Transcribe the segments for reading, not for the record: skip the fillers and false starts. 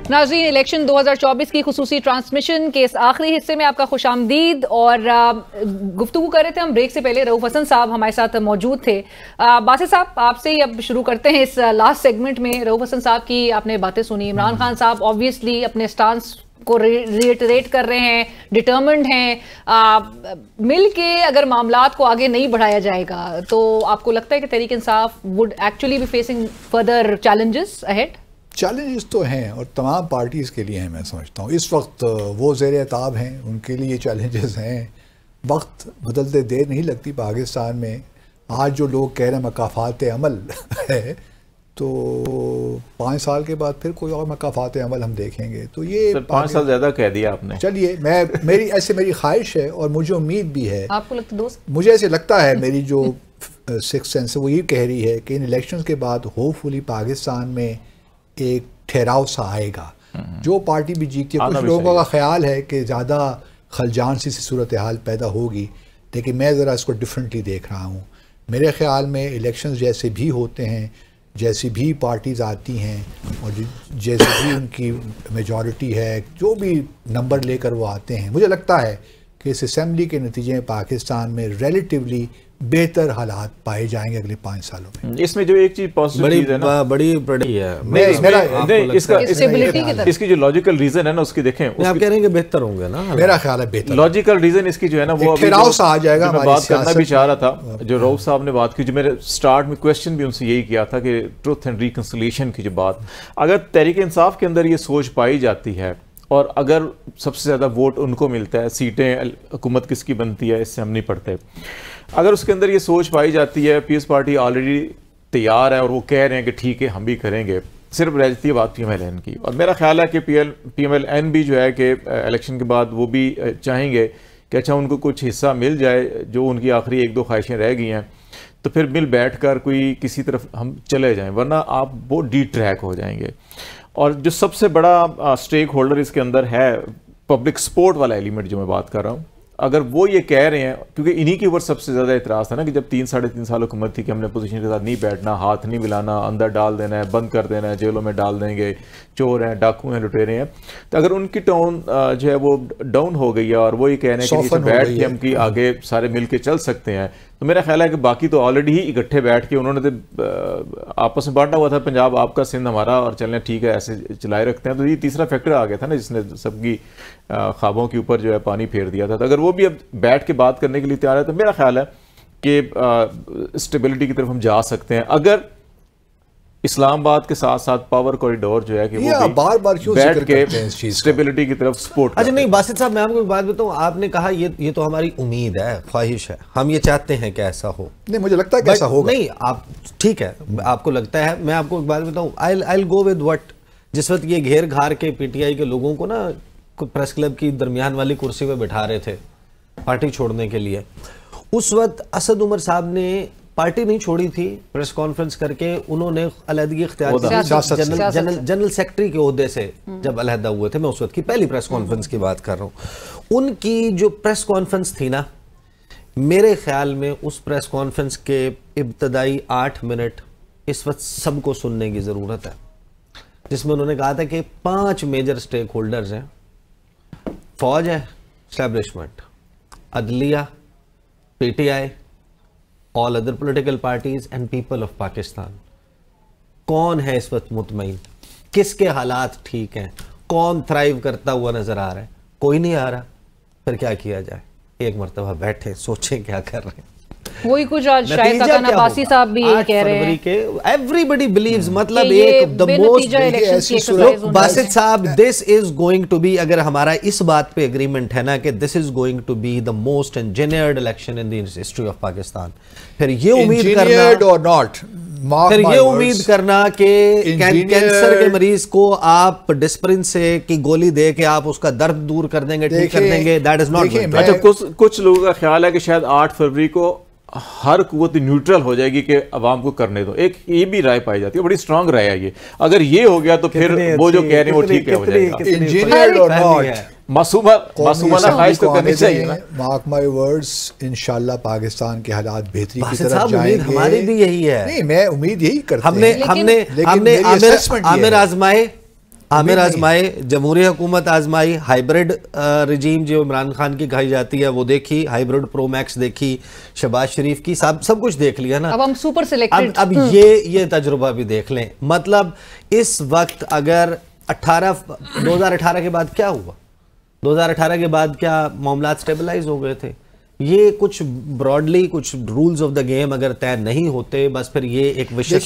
नाज़रीन, इलेक्शन 2024 की खुसूसी ट्रांसमिशन के इस आखिरी हिस्से में आपका खुशामदीद। और गुफ्तगू कर रहे थे हम ब्रेक से पहले, रऊफ हसन साहब हमारे साथ मौजूद थे। बासित साहब, आपसे ही अब शुरू करते हैं इस लास्ट सेगमेंट में। रऊफ हसन साहब की आपने बातें सुनी। इमरान खान साहब ऑब्वियसली अपने स्टांस को रिएटरेट कर रहे हैं, डिटर्मिन्ड हैं। मिल के अगर मामलात को आगे नहीं बढ़ाया जाएगा तो आपको लगता है कि Tehreek Insaf would actually be facing further challenges ahead? Challenges तो हैं और तमाम पार्टीज़ के लिए हैं। मैं समझता हूँ इस वक्त वो ज़ेर ताब हैं, उनके लिए चैलेंजेस हैं। वक्त बदलते देर नहीं लगती। पाकिस्तान में आज जो लोग कह रहे हैं मकाफात अमल है, तो 5 साल के बाद फिर कोई और मकाफात अमल हम देखेंगे। तो ये 5 साल ज़्यादा कह दिया आपने। चलिए, मेरी ख्वाहिश है और मुझे उम्मीद भी है। आपको लगता है दोस्त? मुझे ऐसे लगता है, मेरी जो सिक्स सेंस है वो ये कह रही है कि इन इलेक्शंस के बाद होपफुली पाकिस्तान में एक ठहराव सा आएगा। जो पार्टी भी जीतती है, कुछ लोगों का ख्याल है कि ज़्यादा खलजान सी सूरत हाल पैदा होगी, लेकिन मैं ज़रा इसको डिफरेंटली देख रहा हूँ। मेरे ख्याल में इलेक्शंस जैसे भी होते हैं, जैसी भी पार्टीज़ आती हैं और जैसे भी उनकी मेजॉरिटी है, जो भी नंबर लेकर वो आते हैं, मुझे लगता है कि इस असेंबली के नतीजे में पाकिस्तान में रिलेटिवली बेहतर हालात पाए जाएंगे अगले 5 सालों में। इसमें जो एक चीज पॉजिटिव चीज है ना, बड़ी है इसकी जो लॉजिकल रीजन है ना, उसकी देखें। आप कह रहे हैं कि बेहतर होंगे ना? मेरा ख्याल है बेहतर। लॉजिकल रीजन इसकी जो है ना, वो ठहराव सा आ जाएगा। मैं बात करना भी चाह रहा था, जो रऊफ साहब ने बात की, जो मेरे स्टार्ट में क्वेश्चन भी उनसे यही किया था कि ट्रुथ एंड रिकंसिलिएशन की जो बात, अगर तहरीक इंसाफ के अंदर ये सोच पाई जाती है और अगर सबसे ज़्यादा वोट उनको मिलता है, सीटें हुकूमत किसकी बनती है इससे हम नहीं पढ़ते, अगर उसके अंदर ये सोच पाई जाती है, पीएस पार्टी ऑलरेडी तैयार है और वो कह रहे हैं कि ठीक है हम भी करेंगे, सिर्फ रह जाती है बात PMLN की। और मेरा ख्याल है कि PMLN भी जो है कि इलेक्शन के बाद वो भी चाहेंगे कि अच्छा उनको कुछ हिस्सा मिल जाए, जो उनकी आखिरी 1-2 ख्वाहिशें रह गई हैं, तो फिर मिल बैठ कर कोई किसी तरफ हम चले जाएँ, वरना आप वो डी ट्रैक हो जाएंगे। और जो सबसे बड़ा स्टेक होल्डर इसके अंदर है, पब्लिक सपोर्ट वाला एलिमेंट जो मैं बात कर रहा हूँ, अगर वो ये कह रहे हैं, क्योंकि इन्हीं के ऊपर सबसे ज़्यादा इतराज़ था ना कि जब 3-3.5 साल हुकूमत थी कि हमने अपोजिशन के साथ नहीं बैठना, हाथ नहीं मिलाना, अंदर डाल देना है, बंद कर देना है, जेलों में डाल देंगे, चोर हैं, डाकू हैं, लुटेरे हैं। तो अगर उनकी टोन जो है वो डाउन हो गई है और वो ये कह रहे हैं कि बैठ के हम कि आगे सारे मिल के चल सकते हैं, तो मेरा ख्याल है कि बाकी तो ऑलरेडी ही इकट्ठे बैठ के उन्होंने तो आपस में बांटा हुआ था, पंजाब आपका, सिंध हमारा, और चलने ठीक है ऐसे चलाए रखते हैं। तो ये तीसरा फैक्टर आ गया था ना, जिसने सबकी ख्वाबों के ऊपर जो है पानी फेर दिया था। तो अगर वो भी अब बैठ के बात करने के लिए तैयार है, तो मेरा ख्याल है कि स्टेबिलिटी की तरफ हम जा सकते हैं, अगर इस्लामाबाद के साथ साथ पावर कॉरिडोर जो है कि वो बार-बार क्यों बैठ के स्टेबिलिटी की तरफ सपोर्ट। अच्छा नहीं बासित साहब, मैं आपको एक बात बताऊं, आपने कहा ये तो हमारी उम्मीद है, ख्वाहिश है, हम ये चाहते हैं कि ऐसा हो। नहीं, मुझे लगता है कि ऐसा होगा। नहीं, आप ठीक है, आपको लगता है। मैं आपको एक बात बताऊं, आई गो विद व्हाट, जिस वक्त ये घेर घार के PTI के लोगों को ना प्रेस क्लब की दरमियान वाली कुर्सी पे बिठा रहे थे पार्टी छोड़ने के लिए, उस वक्त असद उमर साहब ने पार्टी नहीं छोड़ी थी, प्रेस कॉन्फ्रेंस करके उन्होंने अलहदगी इख्तियार की, जनरल सेक्रेटरी के ओहदे से जब अलहदा हुए थे। मैं उस वक्त की पहली प्रेस कॉन्फ्रेंस की बात कर रहा हूँ। उनकी जो प्रेस कॉन्फ्रेंस थी ना, मेरे ख्याल में उस प्रेस कॉन्फ्रेंस के इब्तदाई 8 मिनट इस वक्त सबको सुनने की ज़रूरत है, जिसमें उन्होंने कहा था कि 5 मेजर स्टेक होल्डर्स हैं, फौज है, एस्टैब्लिशमेंट, अदलिया, PTI, all other political parties and people of Pakistan. कौन है इस वक्त मुतमईन, किसके हालात ठीक हैं, कौन थ्राइव करता हुआ नजर आ रहा है? कोई नहीं आ रहा। फिर क्या किया जाए? एक मरतबा बैठे सोचें क्या कर रहे हैं। वही कुछ आज शायद अब्बासी साहब भी यही कह रहे हैं। एवरीबडी बिलीव्स, मतलब एक the most Basit Sahab, this is going to be, अगर हमारा इस बात पे एग्रीमेंट है ना कि this is going to be the most engineered election in the history of Pakistan, फिर ये उम्मीद करना कि कैंसर के मरीज को आप डिस्प्रिन से की गोली दे के आप उसका दर्द दूर कर देंगे, ठीक कर देंगे, दैट इज नॉट। अच्छा, कुछ लोगों का ख्याल है कि शायद 8 फरवरी को हर कुव्वत न्यूट्रल हो जाएगी कि अवाम को करने दो। एक ये भी राय पाई जाती है, बड़ी स्ट्रांग राय है ये। अगर ये हो गया तो फिर वो जो कह रहे हैं वो ठीक हो जाएगा। मासूमाना ख्वाहिश तो करनी चाहिए ना। मार्क माय वर्ड्स, इंशाल्लाह पाकिस्तान के हालात बेहतरी की तरफ जाएंगे। हमारी भी यही है। नहीं, मैं उम्मीद यही करता हूं। हमने आमिर आजमाए, आमिर आजमाए, जमहूरी हुकूमत आजमाई, हाइब्रिड रिजीम जो इमरान खान की कही जाती है वो देखी, हाइब्रिड प्रो मैक्स देखी, शहबाज शरीफ की, सब कुछ देख लिया ना। अब हम सुपर सिलेक्टेड, अब ये तजुर्बा भी देख लें। मतलब इस वक्त अगर 2018 के बाद क्या हुआ, 2018 के बाद क्या मामला स्टेबलाइज हो गए थे? ये कुछ ब्रॉडली कुछ रूल्स ऑफ द गेम अगर तय नहीं होते, बस फिर ये एक विशेष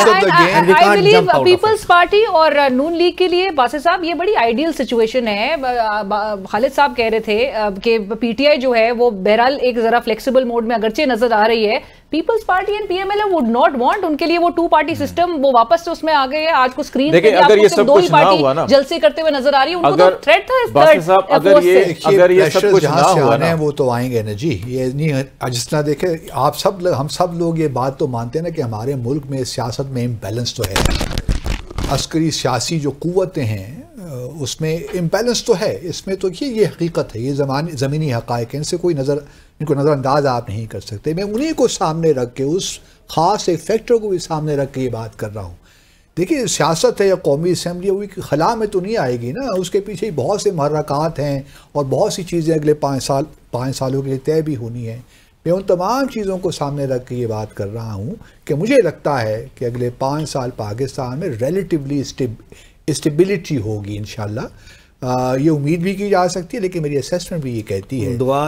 पीपल्स पार्टी और नून लीग के लिए बासित साहब ये बड़ी आइडियल सिचुएशन है। खालिद साहब कह रहे थे कि पीटीआई जो है वो बहरहाल एक जरा फ्लेक्सिबल मोड में अगरचे नजर आ रही है। Peoples Party and PML would not want, उनके लिए वो टू पार्टी सिस्टम वो वापस से उसमें आ गए हैं। आज को स्क्रीन पे अगर ये सब दो ही कुछ ना हुआ ना, पार्टी जलसे करते हुए नजर आ रही है, उनको तो थ्रेट था इस थर्ड। अगर ये सब कुछ ना हुआ ना, वो तो आएंगे ना जी। ये नहीं, जिस तरह देखे आप सब, हम सब लोग ये बात तो मानते हैं ना कि हमारे मुल्क में सियासत में इम्बैलेंस तो है। अस्करी सियासी जो कुव्वतें हैं उसमें इम्बैलेंस तो है। इसमें तो ये हकीकत है, ये ज़मीनी हक़ाइक़, इनसे कोई इनको नज़रअंदाज आप नहीं कर सकते। मैं उन्हीं को सामने रख के, उस ख़ास एक फैक्टर को भी सामने रख के ये बात कर रहा हूँ। देखिए सियासत है या कौमी असम्बली, वो खला में तो नहीं आएगी ना, उसके पीछे बहुत से महरक़ात हैं और बहुत सी चीज़ें अगले 5 सालों के लिए तय भी होनी है। मैं उन तमाम चीज़ों को सामने रख के ये बात कर रहा हूँ कि मुझे लगता है कि अगले 5 साल पाकिस्तान में रिलेटिवली स्टेबिलिटी होगी इंशाल्लाह। ये उम्मीद भी की जा सकती है, लेकिन मेरी असेसमेंट भी ये कहती है, दुआ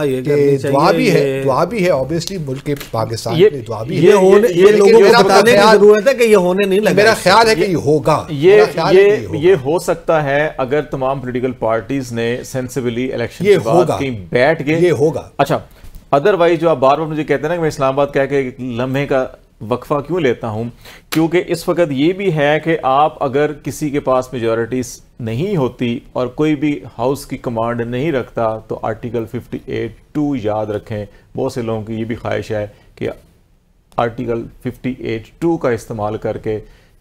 भी है ऑब्वियसली मुल्क के पाकिस्तान में दुआ भी है। ये लोगों को बताने की जरूरत है कि ये होने नहीं लगा। मेरा ख्याल है कि ये होगा। ये हो सकता है अगर तमाम पॉलिटिकल पार्टीज ने सेंसिबली इलेक्शन के बाद कहीं बैठ गए, ये होगा। अच्छा, अदरवाइज जो आप बार बार मुझे कहते हैं ना कि मैं इस्लामाबाद कह के एक लम्हे का वक्फा क्यों लेता हूं, क्योंकि इस वक्त ये भी है कि आप अगर किसी के पास मेजॉरिटीज नहीं होती और कोई भी हाउस की कमांड नहीं रखता तो आर्टिकल 58(2) याद रखें। बहुत से लोगों की ये भी ख्वाहिश है कि आर्टिकल 58(2) का इस्तेमाल करके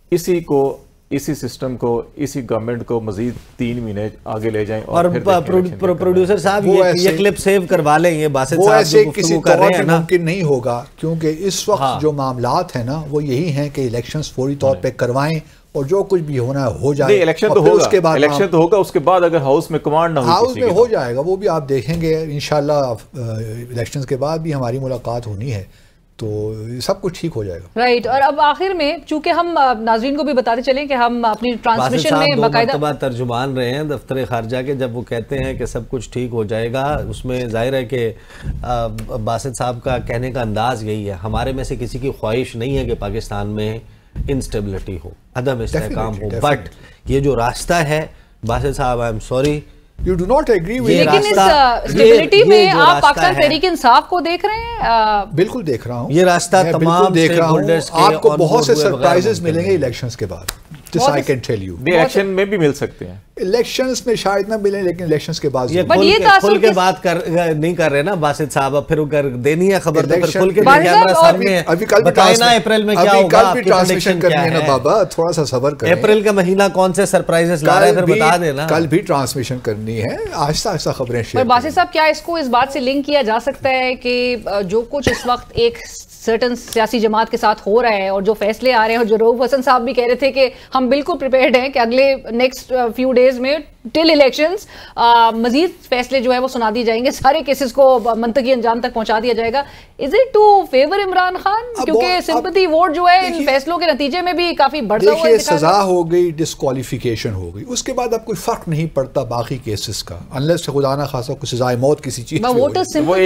इसी सिस्टम को, इसी गवर्नमेंट को मजीद 3 महीने आगे ले जाएं। और प्रोड्यूसर साहब ये क्लिप सेव करवा लें, ये बासित साहब ऐसे किसी तौर पे मुमकिन नहीं होगा, क्योंकि इस वक्त जो मामलात हैं ना वो यही हैं कि इलेक्शंस फौरी तौर पे करवाएं और जो कुछ भी होना हो जाए। इलेक्शन तो होगा, उसके बाद इलेक्शन तो होगा, उसके बाद अगर हाउस में कमांड ना हो, हाउस में हो जाएगा, वो भी आप देखेंगे इंशाल्लाह। इलेक्शंस के बाद भी हमारी मुलाकात होनी है तो सब कुछ ठीक हो जाएगा। राइट। और अब आखिर में चूंकि हम नाज़रीन को भी बताते चलें कि हम अपनी ट्रांसमिशन में बाकायदा तर्जुमान रहे हैं दफ्तर खारजा के, जब वो कहते हैं कि सब कुछ ठीक हो जाएगा, उसमें जाहिर है कि बासित साहब का कहने का अंदाज यही है। हमारे में से किसी की ख्वाहिश नहीं है कि पाकिस्तान में इंस्टेबिलिटी हो, अदम इस्तेहकाम हो, बट ये जो रास्ता है Basit Sahab, I am sorry, You do not agree with लेकिन इस स्टेबिलिटी में आप पाकिस्तान तहरीक इंसाफ को देख रहे हैं? बिल्कुल देख रहा हूँ, ये रास्ता तमाम देख रहा हूँ। आपको बहुत से सरप्राइजेस मिलेंगे इलेक्शंस के बाद, this I can tell you. Election में भी मिल सकते हैं, इलेक्शंस में शायद ना मिले, लेकिन इलेक्शंस के बाद खुल के बात नहीं कर रहे ना बासित साहब। अब फिर कर देनी है खबर तो फिर खुल के कैमरा सामने है। अभी कल बताएं ना अप्रैल में क्या होगा, कल भी ट्रांसमिशन करनी है ना बाबा, थोड़ा सा सब्र करें। अप्रैल का महीना कौन से सरप्राइजेस ला रहा है फिर बता देना। कल भी ट्रांसमिशन करनी है, आहिस्ता आहिस्ता खबरें शेयर। बासित साहब क्या इसको इस बात से लिंक किया जा सकता है कि जो कुछ इस वक्त एक सर्टन सियासी जमात के साथ हो रहा है और जो फैसले आ रहे हैं, और जो रऊफ हसन साहब भी कह रहे थे कि हम बिल्कुल प्रिपेयर्ड हैं कि अगले नेक्स्ट फ्यू डेज में टिल इलेक्शंस मजीद फैसले जो है वो सुना दिए जाएंगे, सारे केसेस को मंतकी अंजाम तक पहुंचा दिया जाएगा। Is it to favour Imran Khan? क्योंकि सिंपैथी वोट जो है इन फैसलों के नतीजे में भी काफी बढ़ता हुआ है। सजा हो गई, डिस्क्वालिफिकेशन हो गई, उसके बाद अब कोई फर्क नहीं पड़ता बाकी केसेस का, अनलेस खुदा ना खासा कुछ सजाए मौत किसी चीज। वोटर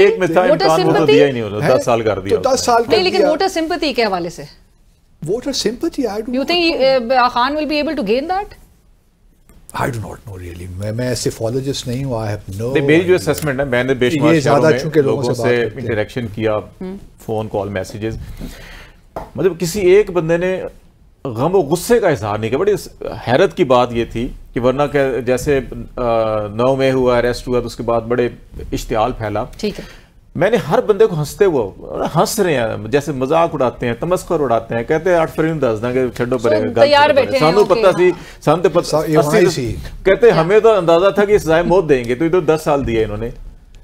सिंपैथी 10 साल कर दिया, 10 साल नहीं, लेकिन वोटर सिंपैथी के हवाले से voter sympathy, I don't, you think Khan will be able to gain that? I do not know really. मैं सिफोलॉजिस्ट नहीं हूँ, I have no idea. मेरी जो असेसमेंट है, मैंने बेशुमार शहरों में लोगों से इंटरेक्शन किया, फोन कॉल मैसेजेस, मतलब किसी एक बंदे ने गम और गुस्से का इजहार नहीं किया। बड़ी हैरत की बात ये थी कि वरना जैसे 9 मई हुआ, अरेस्ट हुआ, तो उसके बाद बड़े इश्तियाल फैला। ठीक है, मैंने हर बंदे को हंसते हुए, हंस रहे हैं, जैसे मजाक उड़ाते हैं, तमस्कर उड़ाते हैं, कहते हैं 8 फरवरी दस देंगे, छड्डो पड़ेगा, सानू पता सी, सानू तो पता, कहते हमें तो अंदाजा था कि सजाए मौत देंगे, तो इधर 10 साल दिए इन्होंने।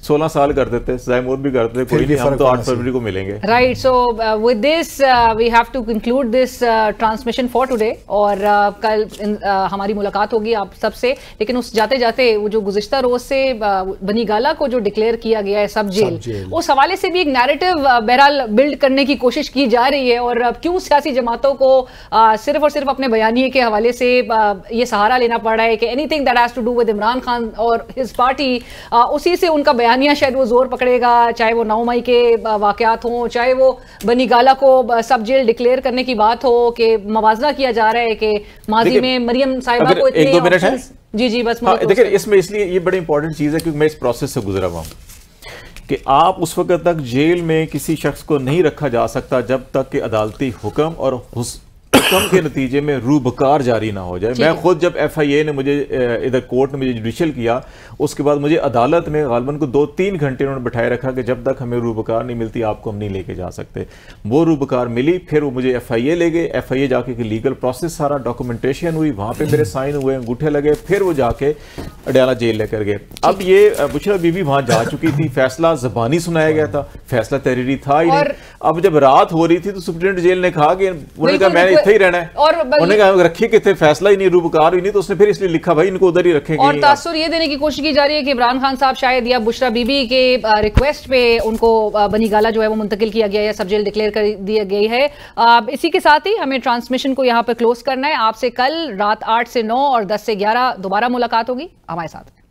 16 साल कर देते, जैमूर भी करते थे, कोई नहीं, हम तो 8 फरवरी को मिलेंगे। Right, so with this we have to conclude this transmission for today, और कल हमारी मुलाकात होगी आप सबसे। लेकिन उस जाते जाते वो जो गुज़िश्ता रोज से बनी गाला को जो डिक्लेयर किया गया है सब जेल, उस हवाले से भी एक नैरेटिव बहरहाल बिल्ड करने की कोशिश की जा रही है। और क्यों सियासी जमातों को सिर्फ और सिर्फ अपने बयानिए के हवाले से ये सहारा लेना पड़ रहा है कि anything that has to do with Imran Khan और हिज पार्टी, उसी से उनका बयानिया शायद वो जोर पकड़ेगा, चाहे वो 9 मई के वाकयात हों, चाहे वो बनी गाला को सब जेल डिक्लेयर करने की बात हो, कि मवाजना किया जा रहा है कि माजी में मरियम साहिबा को इतने ऑप्शंस। जी बस देखिए, इसमें इसलिए ये बड़ी इंपॉर्टेंट चीज़ है क्योंकि मैं इस प्रोसेस से गुजरा हुआ हूँ कि आप उस वक्त तक जेल में किसी शख्स को नहीं रखा जा सकता जब तक कि अदालती हुक्म और हुक्म के नतीजे में रूबकार जारी ना हो जाए। मैं खुद जब FIA ने मुझे इधर कोर्ट ने मुझे जुडिशल किया, उसके बाद मुझे अदालत में गालबन को 2-3 घंटे उन्होंने बिठाए रखा कि जब तक हमें रूबकार नहीं मिलती आपको हम नहीं लेके जा सकते। वो रूबकार मिली, फिर वो मुझे FIA ले गए, FIA जाके कि लीगल प्रोसेस सारा डॉक्यूमेंटेशन हुई, वहाँ पे मेरे साइन हुए, अंगूठे लगे, फिर वो जाके अडयाला जेल लेकर गए। अब ये बुशरा बीबी वहाँ जा चुकी थी, फैसला ज़बानी सुनाया गया था, फैसला तहरीरी था ही नहीं। अब जब रात हो रही थी तो सुप्रीटेंडेंट जेल ने कहा कि उन्होंने कहा मैंने इतना ही रहना है, और उन्होंने कहा रखिए कि थे फैसला ही नहीं, रूबकार ही नहीं, तो उसने फिर इसलिए लिखा भाई इनको उधर ही रखेंगे। और तासुर ये देने की कोशिश की जा रही है कि इमरान खान साहब शायद या बुशरा बीबी के रिक्वेस्ट पे उनको बनी गाला जो है वो मुंतकिल किया गया या सब जेल डिक्लेयर कर दिया गई है। इसी के साथ ही हमें ट्रांसमिशन को यहाँ पर क्लोज करना है। आपसे कल रात 8 से 9 और 10 से 11 दोबारा मुलाकात होगी। हमारे साथ